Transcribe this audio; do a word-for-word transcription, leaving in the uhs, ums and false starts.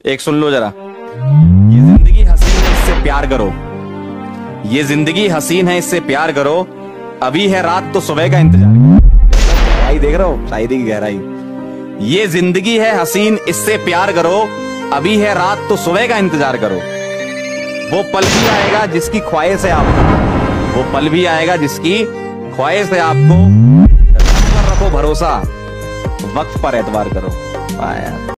एक सुन लो जरा। ये जिंदगी हसीन है, इससे प्यार करो। ये जिंदगी हसीन है, इससे प्यार करो। अभी है रात तो सुबह का इंतजार करो। गहराई देख रहे हो, शायरी की गहराई। ये जिंदगी है हसीन, इससे प्यार करो। अभी है रात तो सुबह का इंतजार करो। वो पल भी आएगा जिसकी ख्वाहिश है आपको, वो पल भी आएगा जिसकी ख्वाहिश है आपको। रखो भरोसा, वक्त पर एतबार करो। आया